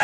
है।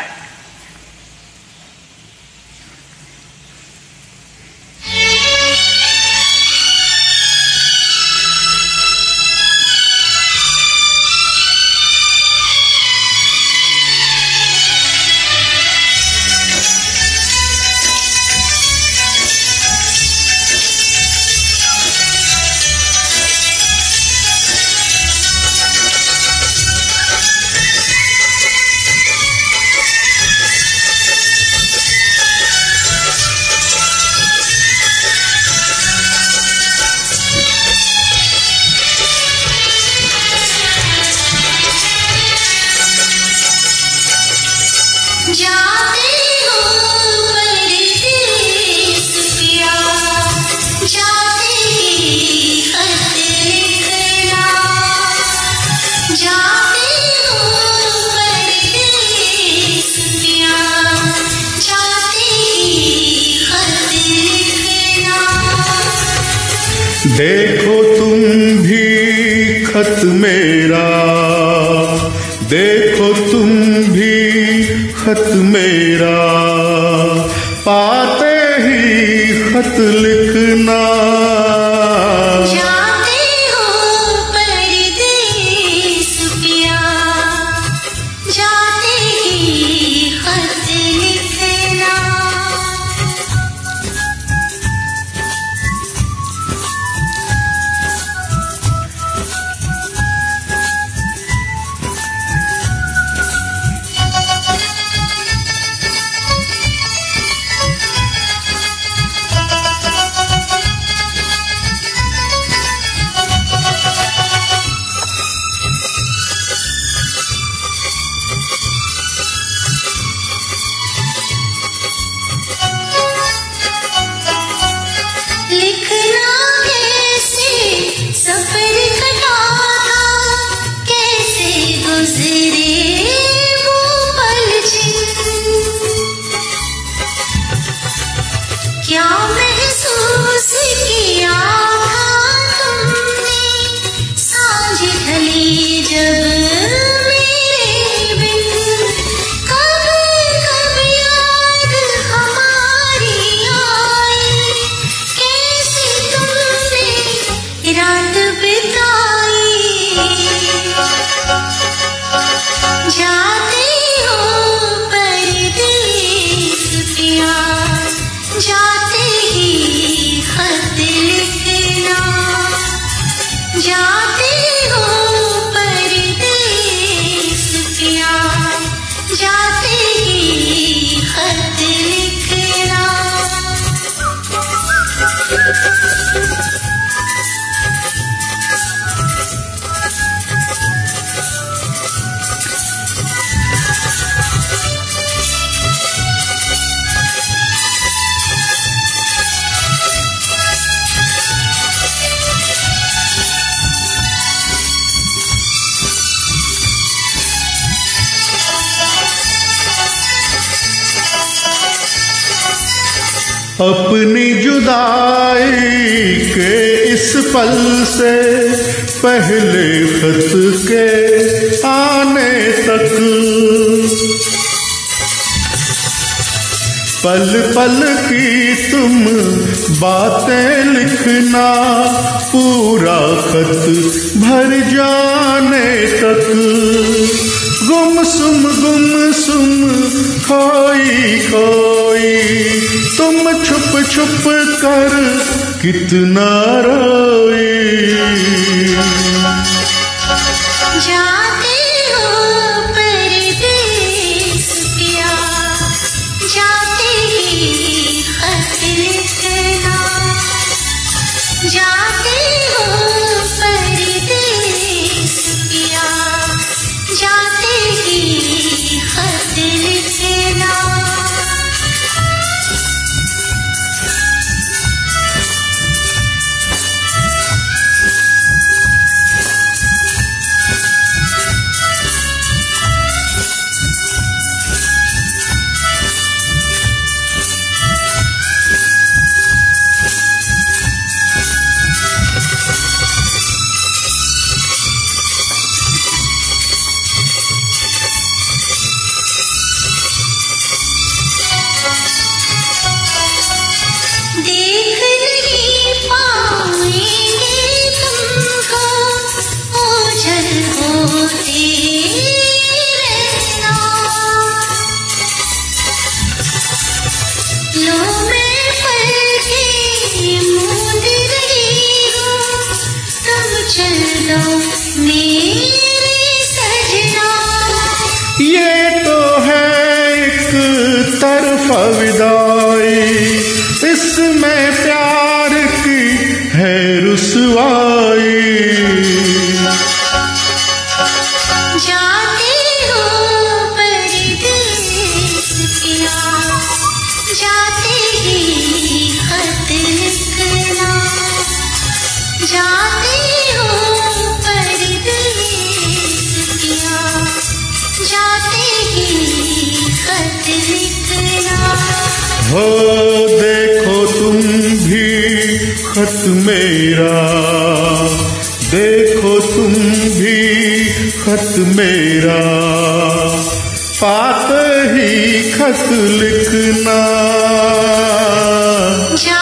देखो तुम भी खत मेरा, देखो तुम भी खत मेरा, पाते ही खत लिखना। जाते हो परदेस पिया, जाते ही खत लिखना। लिखना कैसे सफर कटा था, कैसे गुजरे वो पल क्या महसूस किया था तुमने, सांझ ढली जब मेरे बिन। कब कब याद हमारी आई, कैसे तुमने रात बिताई। जाते हो परदेस पिया, जाते ही खत लिखना। जाते हो परदेस पिया, जाते ही खत लिखना। अपनी जुदाई के इस पल से पहले खत के आने तक, पल पल की तुम बातें लिखना, पूरा खत भर जाने तक। गुमसुम खोई खोई तुम छुप छुप कर कितना रोई। जाते हो परदेस पिया, जाते ही खत लिखना। जाते हो परदेस पिया, जाते ही खत लिखना। लो मेरे सजना। ये तो है एक तरफा विदाई, इसमें प्यार की है रुसवाई। जाते हो परदेस किया, जाते ही खत लिखना। जाते हो परदेस किया, जाते ही खत लिखना। हो देखो तुम भी खत मेरा, देखो तुम भी खत मेरा, पाते ही खत लिखना।